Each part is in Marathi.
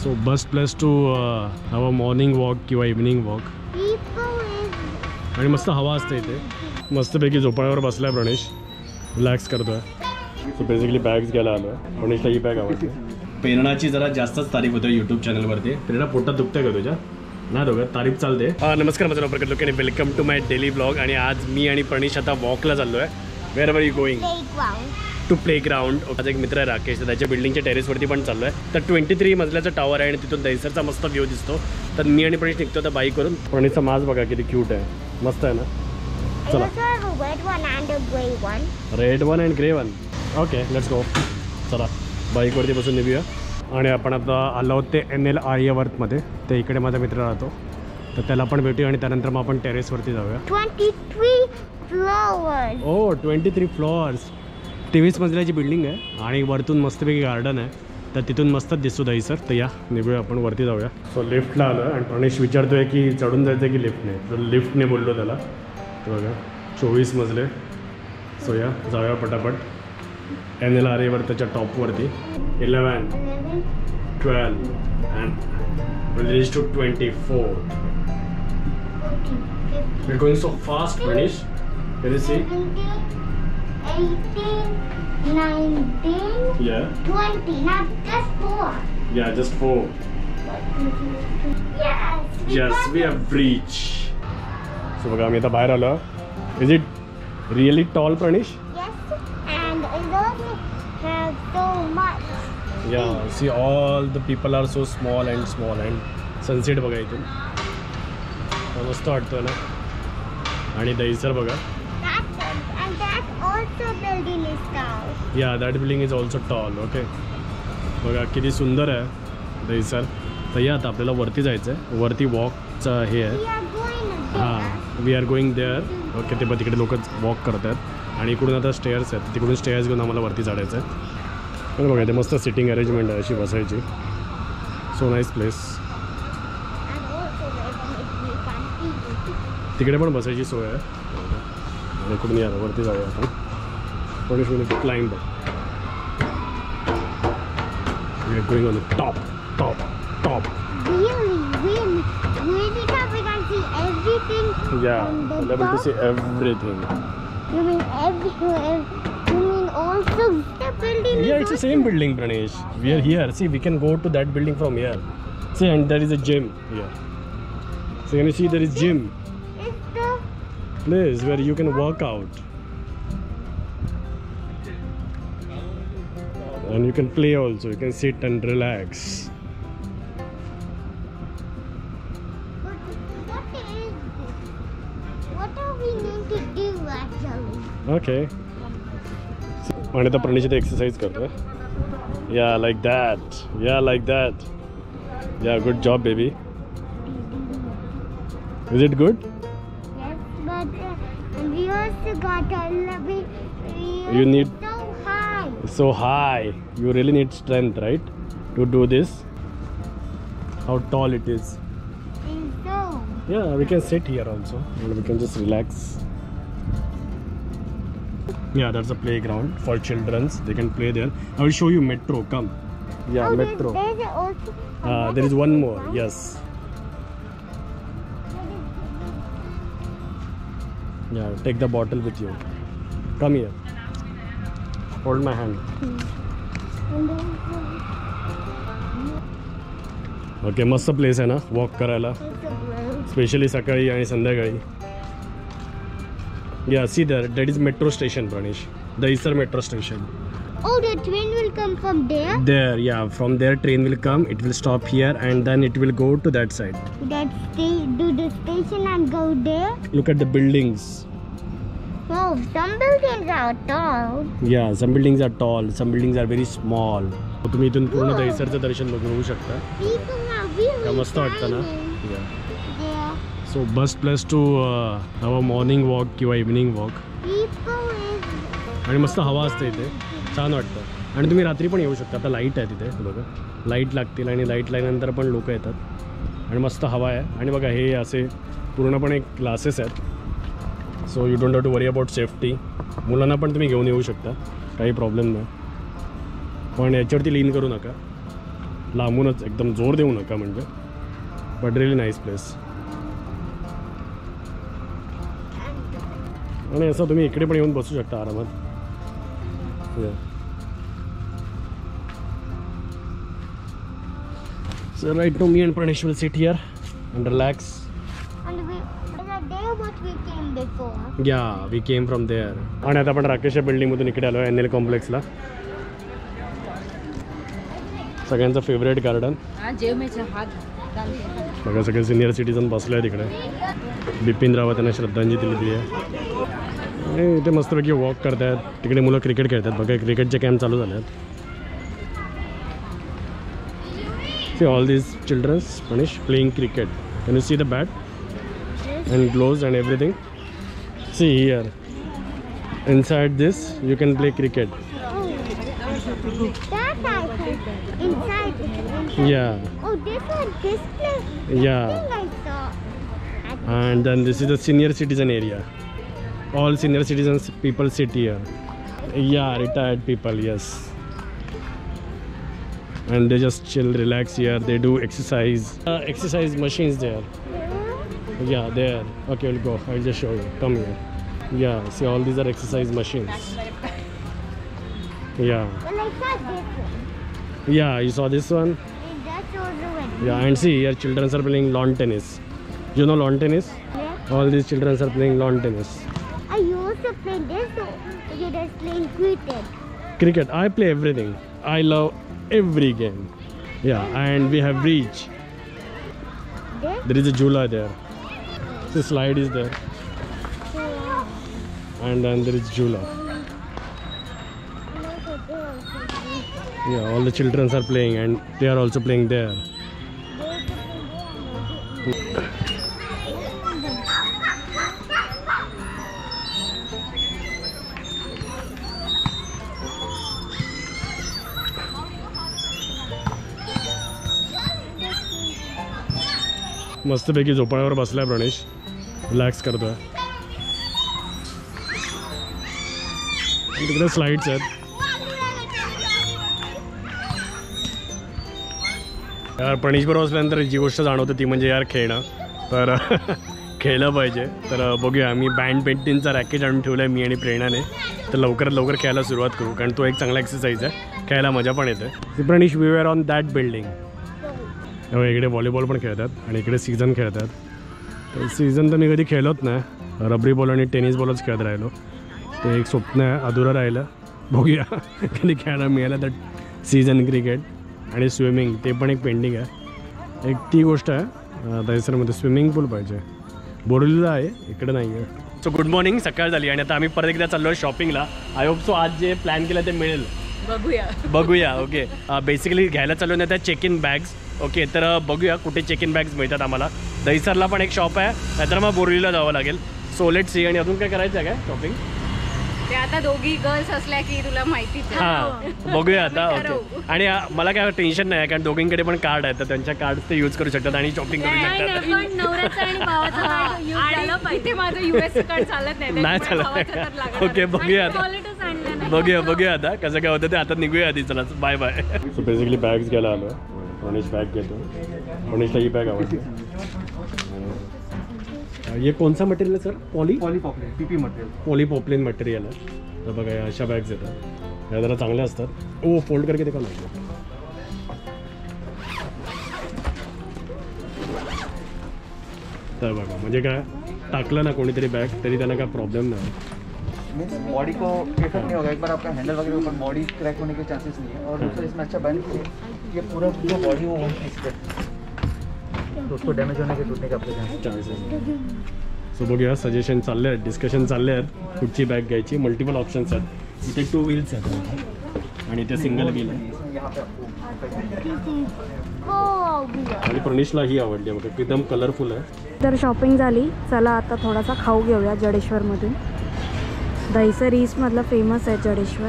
So best place to have a morning walk किंवा इव्हिनिंग वॉक. आणि मस्त हवा असते इथे. मस्तपैकी झोपाळ्यावर बसलाय प्रणेश, रिलॅक्स करतोय. सो बेसिकली बॅग्स घ्यायला आलो आहे. प्रणेशला ही बॅग आवडते. प्रेरणाची जरा जास्तच तारीफ होते यूट्यूब चॅनलवरती. प्रेरणा पोटात दुखते का तुझ्या? नाही दोघं तारीफ चालते. नमस्कार, माझं नाव प्रकट लोके आणि welcome to my daily blog. आणि आज मी आणि प्रणेश आता वॉकला चाललो आहे. Where are you going? To playground. माझा एक मित्र आहे राकेश, तर त्याच्या बिल्डिंगच्या टेरेसवरती पण चाललो आहे. तर 23 मजल्याचं टॉवर आहे आणि तिथून दहिसरचा मस्त व्ह्यू दिसतो. तर मी आणि प्रणेश निघतो तर बाईकवरून. प्रणेशचा मास्क बघा किती क्यूट आहे, मस्त आहे ना. चला, red one and grey one. Okay let's go. चला बाईकवरती बसून निघूया. आणि आपण आता आलो आहोत ते NL आर्यवर्तमध्ये. ते इकडे माझा मित्र राहतो, तर त्याला पण भेटूया आणि त्यानंतर मग आपण टेरेसवरती जाऊया. 23 फ्लोअर्स. ओ 23 फ्लोअर्स. 23 मजल्याची बिल्डिंग आहे आणि वरतून मस्तपैकी गार्डन आहे. तर तिथून मस्तच दिसतो दहिसर. तर या निघूया आपण वरती जाऊया. सो लिफ्टला आलो आहे आणि प्रणेश विचारतोय की चढून जायचं की लिफ्टने. तर लिफ्टने बोललो त्याला. तर बघा 24 मजले. सो या जाऊया पटापट. NL आर्यवर्तच्या टॉपवरती. 11, 12 and we'll reach to 24. We're going so fast, Pranish. Can you see? 18, 19, Yeah. 20, not just 4. Yeah, just 4. Yes, we have reached. So बघा आम्ही आता बाहेर आलो. Is it really tall, Pranish? Yes, and it doesn't have so much. Yeah, see all the people are so small and sunset बघा इथून. मस्त वाटतं ना. आणि दहिसर बघा. And that also building is tall. Yeah, that building is also tall. Okay. बघा किती सुंदर आहे दहिसर. तर या आता आपल्याला वरती जायचं आहे. वरती वॉकचं हे आहे. We are going there. हां, we are going there. Okay, ते पण तिकडे लोक वॉक करत आहेत आणि इकडून आता स्टेअर्स आहेत. तिकडून स्टेअर्स घेऊन आम्हाला वरती चढायचं आहे. पण बघा ते मस्त सिटिंग अरेंजमेंट आहे अशी बसायची. So nice place. And also we can eat. तिकडे पण बसायची सोय आहे. आणि इकडून या वरती जाऊया आपण. थोडी climb. We are going on the top. Really top. We can see everything. Yeah, from the we're able to top. see everything. You mean everywhere? You mean also the building? Yeah, it's the same building, Pranesh. We are here. See, we can go to that building from here. See, and there is a gym here. So can you see there is gym It's the place where you can work out. And you can play also. You can sit and relax. What are we going to do actually? Okay. आणि आता प्रणेश इथे एक्सरसाइज करतोय. Yeah, like that. Yeah, like that. Yeah, good job, baby. Is it good? Yes, but we also got a little You need so high. so high. You really need strength, right, to do this. How tall it is. And so Yeah, we can sit here also and we can just relax. Yeah, that's a playground for children. They can play there. I will show you metro. Come. Yeah, oh, metro. There's also There is one more. Yes. Yeah, take the bottle with you. Come here. Hold my hand. And also Okay, मस्त प्लेस आहे ना वॉक करायला, there's a road. स्पेशली सकाळी आणि संध्याकाळी. Yeah, see there. That is metro station, Pranish. Dahisar metro station. Oh, the train will come from there? There, yeah. From there, train will come. It will stop here, and then it will go to that side. Do the station and go there? Look at the buildings. Oh, some buildings are tall. Yeah, some buildings are tall. Some buildings are very small. तुम्ही इथून पूर्ण दहिसरचं दर्शन बघू शकता. People are really का मस्त वाटतं ना. tiny. Yeah. Yeah. So best place to have a morning walk किंवा इव्हिनिंग वॉक. People is आणि मस्त हवा असते इथे, छान वाटतं. आणि तुम्ही रात्री पण येऊ शकता. आता लाईट आहे तिथे बघा. लाईट लागतील आणि लाईट लागल्यानंतर पण लोक येतात आणि मस्त हवा आहे. आणि बघा हे असे पूर्णपणे क्लासेस आहेत. So you don't have to worry about safety. मुलांना पण तुम्ही घेऊन येऊ शकता, काही प्रॉब्लेम नाही. पण याच्यावरती लीन करू नका. लांबूनच एकदम जोर देऊ नका म्हणजे, बट रिअली नाईस प्लेस. आणि असं तुम्ही इकडे पण येऊन बसू शकता आरामात. So right now me and Pranesh will sit here and relax. And there what we came before. Yeah, we came from there. आणि आता आपण राकेशच्या बिल्डिंगमधून इकडे आलो NL कॉम्प्लेक्सला. सगळ्यांचं फेवरेट गार्डन. बघा सगळे सिनियर सिटीजन बसले आहेत तिकडे. बिपिन रावत यांना श्रद्धांजली दिली आहे. आणि इथे मस्तपैकी वॉक करतायत. तिकडे मुलं क्रिकेट खेळतात. बघा क्रिकेटचे कॅम्प चालू झाले आहेत. See all these children, Manish, playing cricket. Can you see the bat and gloves and everything? See here. Inside this, you can play cricket. That I think inside. Yeah. Oh, this one, this place. Yeah. I saw. And then this is the senior citizen area. All senior citizens people sit here. Yeah, retired people, yes. And they just chill, relax here. They do exercise. Exercise machines there. Yeah, there. Okay, we'll go. I'll just show you. Come here. Yeah, see all these are exercise machines. Yeah. Well, I saw this one. Yeah, you saw this one? And that's also one. Yeah, and see here children are playing lawn tennis. You know lawn tennis? Yeah. All these children are playing lawn tennis. I used to play this, so you're just playing cricket. Cricket, I play everything. I love every game. Yeah, and we have reach. There is a Jula there. The slide is there. And then there is Jula. Yeah, all the children are playing and they are also playing there. मस्तपैकी झोपाळ्यावर बसलाय प्रणेश, रिलॅक्स करतोय. तिकडे स्लाइड्स आहेत. यार प्रणेश बरोबर असल्यानंतर जी गोष्ट जाणवते ती म्हणजे यार खेळणं. तर खेळलं पाहिजे. तर बघूया, आम्ही बँड पेंटिंगचा रॅकेट आणून ठेवला आहे मी आणि प्रेरणाने. तर लवकरात लवकर खेळायला सुरुवात करू, कारण तो एक चांगला एक्सरसाइज आहे. खेळायला मजा पण येते. Pranesh, we were on that building. इकडे व्हॉलीबॉल पण खेळतात आणि इकडे सीझन खेळतात. तर सीझन तर मी कधी खेळलोच नाही. रबरी बॉल आणि टेनिस बॉलच खेळत राहिलो. ते एक स्वप्न आहे, अधुरं राहिलं. बघूया कधी खेळायला मिळालं तर सीझन क्रिकेट. आणि स्विमिंग ते पण एक पेंडिंग आहे. एक ती गोष्ट आहे दहिसरमध्ये स्विमिंग पूल पाहिजे. बोरिवलीला आहे, इकडे नाही आहे. So good morning. सकाळ झाली आणि आता आम्ही परत एकदा चाललो आहे शॉपिंगला. आय होप सो आज जे प्लॅन केलं ते मिळेल. बघूया. ओके, बेसिकली घ्यायला चालू आहे त्या चेक इन बॅग्स. ओके, तर बघूया कुठे चेक इन बॅग्स मिळतात आम्हाला. दहिसरला पण एक शॉप आहे, नाहीतर मग बोरिवलीला जावं लागेल. So let's see. आणि अजून काय करायचं आहे काय शॉपिंग? ते आता दोघी गर्ल्स असल्या की तुला माहितीच आहे. हां, बघूया आता. ओके, आणि मला काय टेन्शन नाही, कारण दोघींकडे पण कार्ड आहे, तर त्यांच्या कार्ड ते यूज करू शकतात आणि शॉपिंग करू शकतात. पण नवऱ्याचा आणि भावाचा कार्ड यूज झालं पाहिजे. माझं US कार्ड चालत नाही चालत. ओके, बघूया आता कसं काय होतं ते. आता निघूया आधी. चला, bye bye. So basically bags घ्यायला आलो. गणेश बॅग घेतो. गणेशला ही बॅग आवडते. ये कौन सा मटेरियल है sir? Polypoplin PP material. Polypoplin material आहे. तर बघा या अशा बॅग्स येतात. या जरा चांगल्या असतात. ओ, फोल्ड करके देखा लागतो. तर बघा म्हणजे काय, टाकलं ना कोणीतरी बॅग तरी त्यांना काय प्रॉब्लेम नाही. मीन्स बॉडी को इफेक्ट नहीं होगा. एक बार आपका हैंडल वगैरह ऊपर बॉडी क्रैक होने के चांसेस नहीं है. और दूसरा इसमें अच्छा बेनिफिट है, ये पूरा जो बॉडी वो वन पीस है, तो उसको डैमेज होने के टूटने का आपके चांसेस. सो बघूया, सजेशन चालले आहेत, डिस्कशन चालले आहेत कुठची बॅग घ्यायची. मल्टिपल ऑप्शन्स आहेत. इथे 2 व्हील्स आहेत आणि इथे सिंगल व्हील आहे. यहाँ पे आपको आणि प्रणेशला ही आवडली आहे बघा, एकदम कलरफुल आहे. तर शॉपिंग झाली. चला आता थोडासा खाऊ घेऊया जडेश्वरमधून. दहिसर ईस्टमधला फेमस आहे जडेश्वर.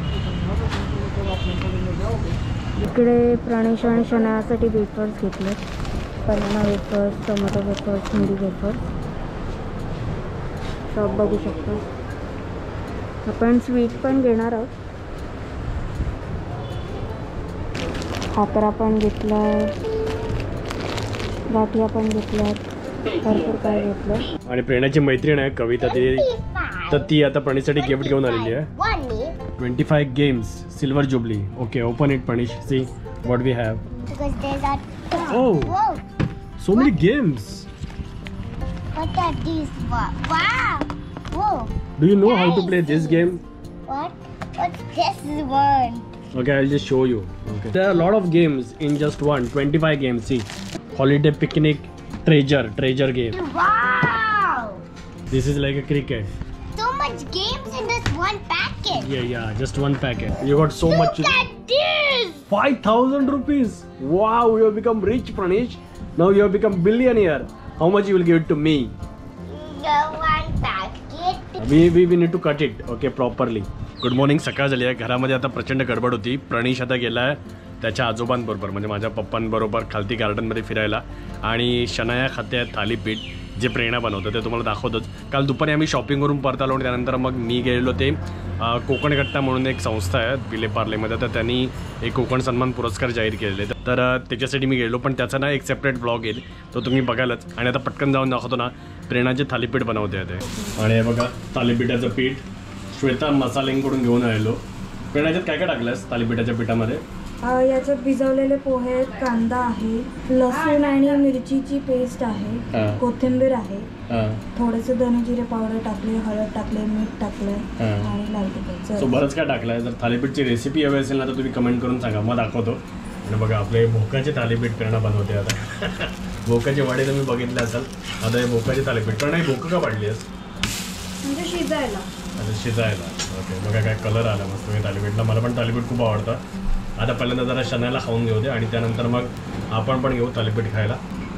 इकडे प्रणेश आणि शनायासाठी वेफर्स घेतले. Banana wafers, tomato wafers, Hindi wafers shop बघू शकतो. आपण स्वीट पण घेणार आहोत. खाकरा पण घेतला, गाठिया पण घेतल्या, भरपूर काय घेतलं. आणि प्रेरणाची मैत्रीण आहे कविता, ती तर ती आता प्रणीसाठी गिफ्ट घेऊन आलेली आहे. 25 games silver jubilee. Okay, open it Pranish, see what we have. Because there's that. Oh, Whoa! so many games. What are these? Wow! Whoa! Do you know how to play this game? What? What's this one? Okay, I'll just show you. Okay. There are a lot of games in just one. 25 games. See, holiday picnic, treasure game. Wow! This is like a cricket. So much games in this one packet. Yeah, just one packet. You got so much. Look at this! 5,000 rupees. Wow, you have become rich, Pranish. Now you have become billionaire. How much you will give it to me? The one packet. We need to cut it. Okay, properly. Good morning. सकाळ झाली आहे. घरामध्ये आता प्रचंड गडबड होती. प्रणीश आता गेला आहे त्याच्या आजोबांबरोबर, म्हणजे माझ्या पप्पांबरोबर खालती गार्डनमध्ये फिरायला. आणि शनाया खाते आहेत थालीपीठ, जे प्रेरणा बनवतं ते तुम्हाला दाखवतोच. काल दुपारी आम्ही शॉपिंग करून परत आलो आणि त्यानंतर मग मी गेलेलो ते कोकण कट्टा म्हणून एक संस्था आहे विलेपार्लेमध्ये, तर त्यांनी एक कोकण सन्मान पुरस्कार जाहीर केलेले, तर त्याच्यासाठी मी गेलो. पण त्याचा ना एक सेपरेट ब्लॉग येईल, तो तुम्ही बघायलाच. आणि आता पटकन जाऊन दाखवतो ना प्रेरणाचे थालीपीठ बनवते ते. आणि हे बघा थालीपीठाचं पीठ श्वेता मसाल्यांकडून घेऊन आलेलो. प्रेरणाच्यात काय काय टाकलंस थालीपीठाच्या पिठामध्ये? याच्यात भिजवलेले पोहे आहेत, कांदा आहे, लसूण आणि मिरचीची पेस्ट आहे, कोथिंबीर आहे, थोडेसे धने जिरे पावडर टाकले, हळद टाकले, मीठ टाकलं आणि लाल तिखट. सो बरंच काय टाकलंय. जर थालीपीठची रेसिपी हवी असेल ना तर तुम्ही कमेंट करून सांगा, मग दाखवतो. आणि बघा आपले भोकाचे थालीपीठ प्रेरणा बनवते आता. भोकाचे वडे तुम्ही बघितले असाल, आता हे भोकाचे थालीपीठ. प्रेरणा ही भोकं का पाडली आहेस? म्हणजे शिजायला. अच्छा, शिजायला. ओके, बघा काय कलर आला मस्त मी थालीपीठला. मला पण थालीपीठ खूप आवडतं. आता पहिल्यांदा जरा शनाला खाऊन घेऊ दे आणि त्यानंतर मग आपण पण घेऊ थालीपीठ खायला.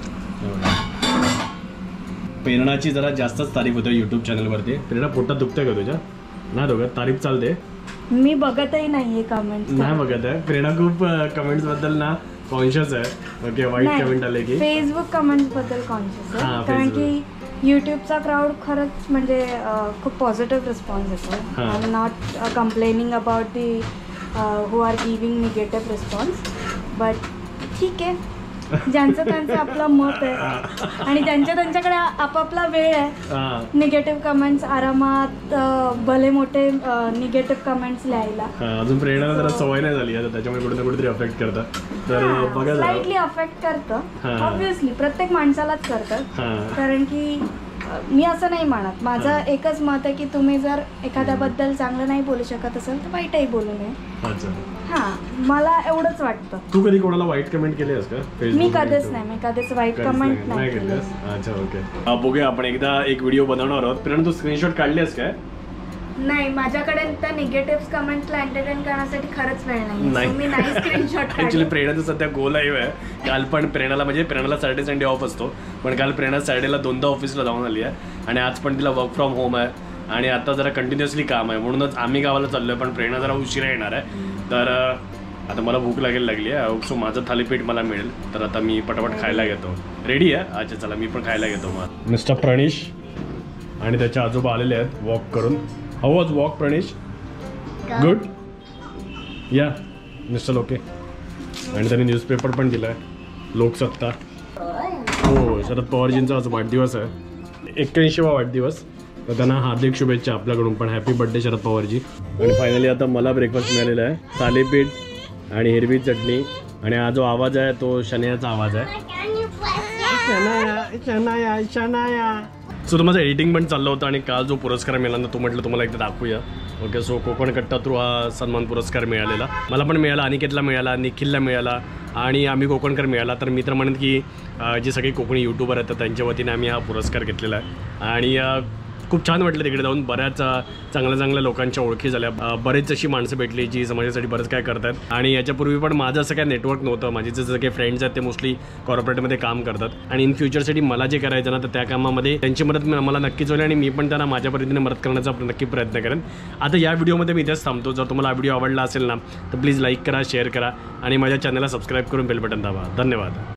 प्रेरणाची जरा जास्तच तारीफ होते यूट्यूब चॅनलवरती. प्रेरणा पोटात दुखतंय का तुझ्या? नाही दोघं तारीफ चालते. मी बघतही नाहीये कमेंट्स. नाही बघत आहे. प्रेरणा खूप कमेंट्स बद्दल ना कॉन्शियस आहे. ओके, वाईट कमेंट आले की फेसबुक कमेंट्स बद्दल कॉन्शियस आहे, कारण की यूट्यूबचा क्राऊड खरंच म्हणजे खूप पॉझिटिव्ह रिस्पॉन्स येतो. I am not complaining about the who are giving negative response, but ठीक आहे, ज्यांचं त्यांचं आपलं मत आहे आणि त्यांच्याकडे आपापला वेळ आहे निगेटिव्ह कमेंट्स आरामात भले मोठे निगेटिव्ह कमेंट्स लिहायला. अजून प्रेरणाला जरा सवय नाही झाली आहे, त्याच्यामुळे कुठे ना कुठेतरी अफेक्ट करतात. तर बघा स्लाइटली अफेक्ट करतं, ऑब्व्हियसली प्रत्येक माणसालाच करतात. कारण की मी असं नाही म्हणत, माझं एकच मत आहे की तुम्ही जर एखाद्याबद्दल चांगलं नाही बोलू शकत असेल तर वाईटही बोलू नये. हां, मला एवढंच वाटतं. तू कधी कोणाला वाईट कमेंट केली आहेस का? मी कधीच नाही, मी कधीच वाईट कमेंट नाही केली. अच्छा, ओके. बघूया आपण एकदा एक व्हिडिओ बनवणार आहोत. प्रेरणा तू स्क्रीनशॉट काढली आहेस काय? नाही, माझ्याकडे त्या निगेटिव्ह कमेंट्सला एंटरटेन करण्यासाठी खरंच वेळ नाही. मी नाही स्क्रीनशॉट. ऍक्च्युली प्रेरणाचं सध्या गोल आहे. काल पण प्रेरणाला म्हणजे प्रेरणाला सॅटर्डे संडे ऑफ असतो, पण काल प्रेरणा सॅटर्डेला 2दा ऑफिसला जाऊन आली आहे आणि आज पण तिला वर्क फ्रॉम होम आहे आणि आता जरा कंटिन्युअसली काम आहे, म्हणूनच आम्ही गावाला चाललोय. पण प्रेरणा जरा उशिरा येणार आहे, तर आता मला भूक लागली आहे. सो माझं थालीपीठ मला मिळेल, तर आता मी पटापट खायला घेतो. रेडी आहे? अच्छा, चला मी पण खायला घेतो. मग मिस्टर प्रणीश आणि त्याचे आजोबा आलेले आहेत वॉक करून. How was walk Pranish? Good. या मिस्टर ओके. आणि त्यांनी न्यूजपेपर पण दिला आहे, लोकसत्ता. हो, शरद पवारजींचा आज वाढदिवस आहे, 81वा वाढदिवस. तर त्यांना हार्दिक शुभेच्छा आपल्याकडून पण. Happy birthday Sharad Pawarji. आणि फायनली आता मला ब्रेकफास्ट मिळालेला आहे, थालीपीठ आणि हिरवी चटणी. आणि हा जो आवाज आहे तो शनायाचा आवाज आहे. शनाया शनाया. सो माझं एडिटिंग पण चाललं होतं आणि काल जो पुरस्कार मिळाला ना तो म्हटलं तुम्हाला एकदा दाखवूया. ओके, सो कोकण कट्टा थ्रू हा सन्मान पुरस्कार मिळालेला. मला पण मिळाला, अनिकेतला मिळाला, निखिलला मिळाला आणि आम्ही कोकणकर मिळाला. तर मी तर म्हणेन की जे सगळे कोकणी यूट्यूबर आहेत तर त्यांच्या वतीने आम्ही हा पुरस्कार घेतलेला आहे. आणि खूप छान वाटलं तिकडे जाऊन. बऱ्याच चांगल्या लोकांच्या ओळखी झाल्या, बरेच अशी माणसं भेटली जी समाजासाठी बरंच काय करतात. आणि याच्यापूर्वी पण माझं असं काय नेटवर्क नव्हतं. माझे जसं काही फ्रेंड्स आहेत ते मोस्टली कॉर्पोरेटमध्ये काम करतात आणि इन फ्युचरसाठी मला जे करायचं ना तर त्या कामामध्ये त्यांची मदत मला नक्कीच होईल आणि मी पण त्यांना माझ्या पद्धतीने मदत करण्याचा नक्की प्रयत्न करेन. आता या व्हिडिओमध्ये मी इथेच थांबतो. जर तुम्हाला हा व्हिडिओ आवडला असेल ना तर प्लीज लाईक करा, शेअर करा आणि माझ्या चॅनलला सबस्क्राईब करून बेल बटन दाबा. धन्यवाद.